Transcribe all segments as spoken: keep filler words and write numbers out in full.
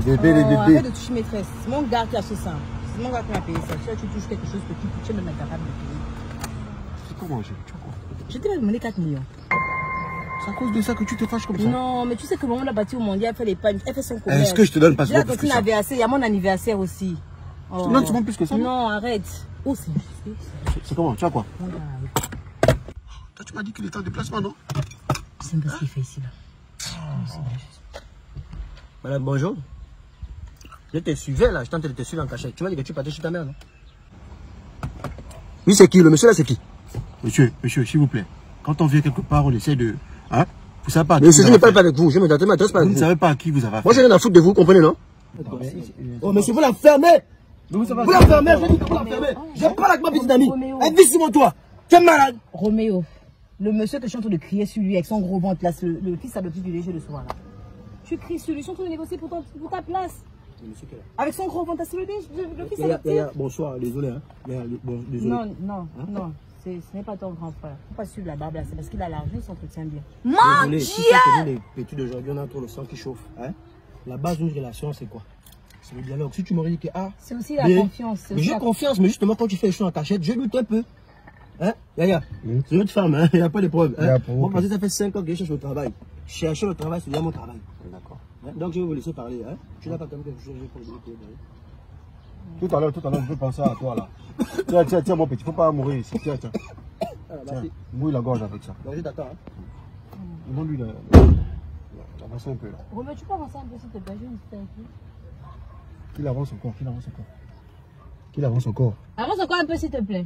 bébés, les Oh, bébés. arrête de toucher maîtresse. C'est mon gars qui a acheté ça. C'est mon gars qui a payé ça. Si tu touches quelque chose que tu, tu es même incapable de payer. C'est comment, je tu vois? Je t'ai même demandé quatre millions. C'est à cause de ça que tu te fâches comme ça? Non, mais tu sais que le moment où la bâtie au mondial, elle fait les pagnes, elle fait son commerce. Est-ce que je te donne pas ce qu'il y a il y a mon anniversaire aussi. Oh. Non, tu demandes plus que ça? Non, arrête. Oh, c'est C'est comment? Tu as quoi? Oh, toi, tu m'as dit qu'il était en déplacement, non? C'est un peu ce qu'il fait ici, là. Oh. Madame, bonjour. Je te suivais là, je tentais de te suivre en cachette. Tu m'as dit que tu partais chez ta mère, non? Oui, c'est qui? Le monsieur là, c'est qui? Monsieur, monsieur, s'il vous plaît. Quand on vient quelque part, on essaie de... Hein? Vous savez pas à qui monsieur, vous je ne parle fait. pas avec vous. Je ne m'adresse pas avec vous. Vous ne savez pas à qui vous avez affaire. Moi, j'ai rien à foutre de vous, vous comprenez, non? Oh, monsieur, vous la fermez! Vous la fermez, je dis que vous la fermez! Je parle avec ma petite amie! Elle vit sur mon toit! Tu es malade! Roméo, le monsieur que je suis en train de crier sur lui avec son gros ventre, là, le, le fils adoptif du léger de soir, là. Tu cries sur lui, je suis en train de négocier pour, ton, pour ta place. Avec son gros ventre, c'est le, le, le fils adoptif. Bonsoir, désolé, hein. Bon, désolé. Non, non, hein? Non. Ce n'est pas ton grand frère. Faut pas suivre la barbe là, c'est parce qu'il a l'argent, il s'entretient bien. Mon Dieu! Tu sais que nous, les petits d'aujourd'hui, on a trop le sang qui chauffe. Hein? La base d'une relation, c'est quoi? C'est le dialogue. Si tu m'aurais dit que ah, c'est aussi la mais, confiance. Mais j'ai la... confiance, mais justement quand tu fais les choses en cachette, je doute un peu. Hein? Yaya, mmh. C'est notre femme, hein? Il n'y a pas de preuves. Hein? Moi, parce que ça fait cinq ans que je cherche le travail. Chercher le travail, c'est déjà mon travail. D'accord. Hein? Donc je vais vous laisser parler. Hein? Tu n'as pas comme quelque chose pour dire. Tout à l'heure, tout à l'heure, je veux penser à toi là. Tiens, tiens, tiens, mon petit, faut pas mourir ici. Tiens, tiens. Ah, tiens, mouille la gorge avec ça. Non, je t'attends. Hein? Demande-lui là. Avance un peu là. Romain, tu peux avancer un peu s'il te plaît, je vais me Qu'il avance encore, qu'il avance encore. Qu'il avance encore. Avance encore un peu s'il te plaît.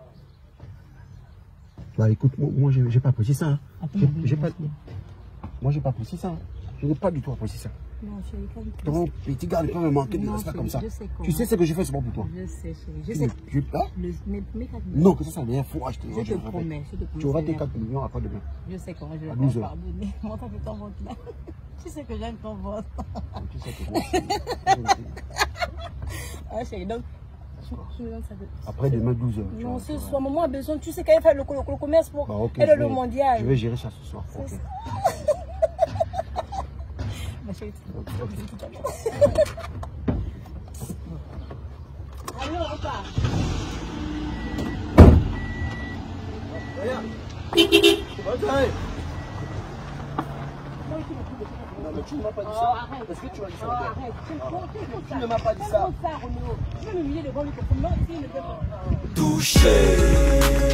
Bah écoute, moi j'ai pas apprécié ça. Hein. J'ai pas. Moi j'ai pas apprécié ça. Hein. Je n'ai pas du tout apprécié ça. Non, chérie, quand ton petit gars ne peut me manquer de respect comme ça. Tu sais ce que je fais, c'est bon pour toi. Je sais, chérie. Je sais. Je, hein? Le, mes, mes quatre non, que ça, ça vient fou acheter. Je, je te promets. Je te promets. Tu auras tes quatre millions après demain. Je sais comment je vais te pardonner. Moi, t'as fait ton ventre là. Tu sais que j'aime ton ventre. Tu sais que moi. Ah, chérie, donc. Après demain douze heures. Non, ce soir, maman a besoin. Tu sais qu'elle fait le, le, le commerce pour bah, okay, elle le mondial. Je vais gérer ça ce soir. Okay. Ma chérie, okay. allô, on part. Non, mais tu ne m'as pas dit ça. Oh, arrête. Est-ce que tu m'as dit ça? Oh, arrête. Tu ne m'as pas dit ça. Tu veux me humilier devant lui comme ça? Non, si, ne peut pas. Touché.